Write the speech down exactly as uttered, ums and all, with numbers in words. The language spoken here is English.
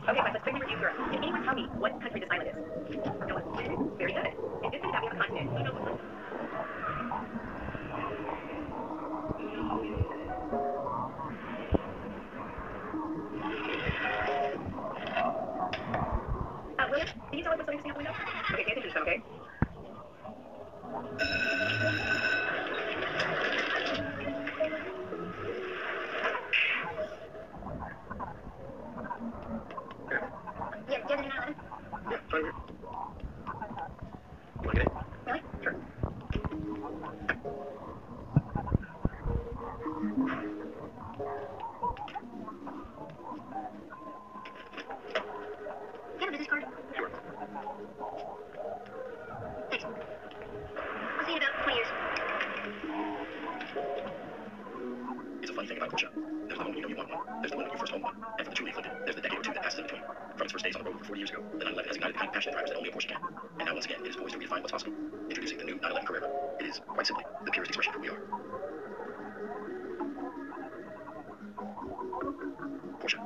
Okay, fine, let's quickly review Europe. Can anyone tell me what country this island is? No one? Very good. Is this country that we have a continent? Who knows what one? Uh, William, can you tell us what's something interesting out the window? Okay, pay attention to this, okay? Yeah, do you have any nine eleven? Yeah, try it. You want to get it? Really? Sure. Do you have a business card? Sure. Thanks. I'll see you in about twenty years. It's a funny thing about Porsche. There's the moment you know you want one. There's the moment you first own one. And for the truly afflicted, there's the decade or two that passes in between. From its first days on the road over forty years ago, the nine eleven has ignited the kind of passionate drivers that only a Porsche can. And now once again, it is poised to redefine what's possible. Introducing the new nine eleven Carrera. It is, quite simply, the purest expression of who we are. Porsche.